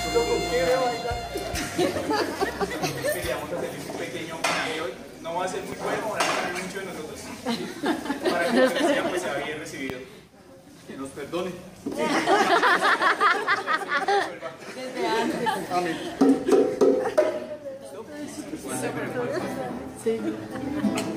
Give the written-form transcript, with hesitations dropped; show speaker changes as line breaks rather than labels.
Queríamos hacerle un pequeño homenaje hoy. No va a ser muy bueno, van a saber mucho de nosotros. Para que el día pues sea bien recibido. Que nos perdone.
Desde antes.
Amén.
Sí.